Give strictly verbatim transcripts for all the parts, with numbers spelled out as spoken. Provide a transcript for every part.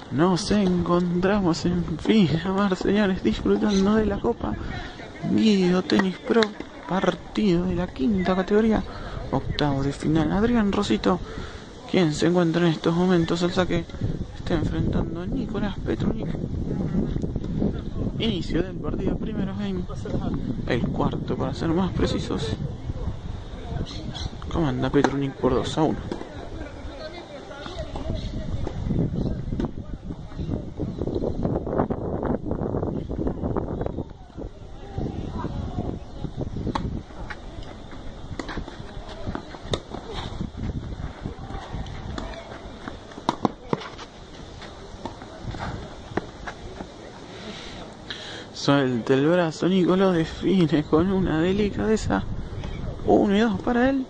Nos encontramos en Pinamar, señores, disfrutando de la Copa Guido Tenis Pro, partido de la quinta categoría, octavo de final. Adrián Rosito, quien se encuentra en estos momentos al saque, está enfrentando a Nicolás Petrunik. Inicio del partido, primero game, el cuarto para ser más precisos. Comanda Petrunik por dos a uno. Suelta el brazo, Nico lo define con una delicadeza. Uno y dos para él.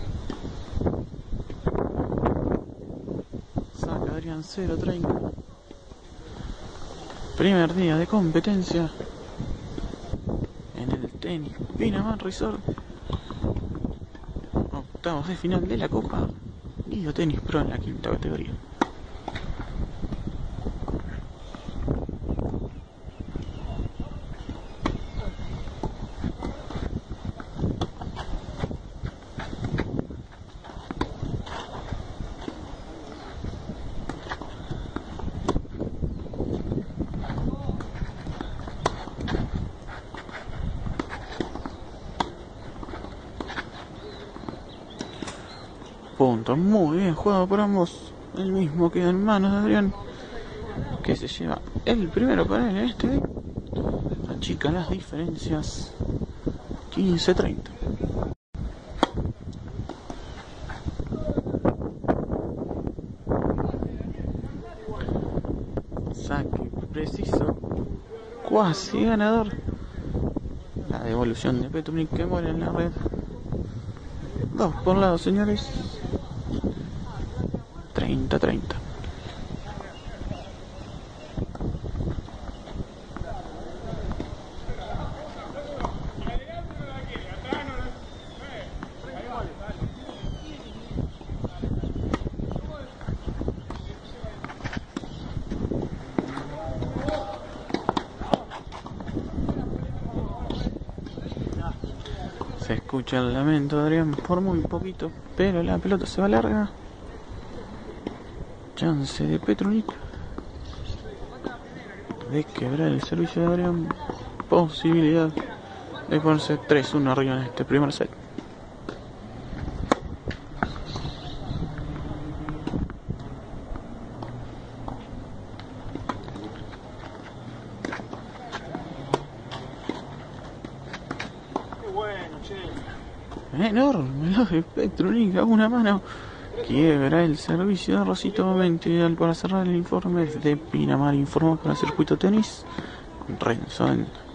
Saca Adrián cero treinta. Primer día de competencia en el tenis Pinamar Resort. Octavos de final de la Copa Guido Tenis Pro en la quinta categoría. Punto, muy bien jugado por ambos. El mismo queda en manos de Adrián, que se lleva el primero para él en este. Achica las diferencias quince treinta. Saque preciso, cuasi ganador. La devolución de Petrunik que muere en la red. Dos por lado, señores. treinta treinta. Se escucha el lamento de Adrián por muy poquito, pero la pelota se va larga. Chance de Petrunik de quebrar el servicio de Adrián. Posibilidad de ponerse tres uno arriba en este primer set. Enorme lo de Petrunik a una mano. Quiebra el servicio de Rosito. Momento ideal para cerrar el informe de Pinamar. Informa para Circuito Tenis Renzo.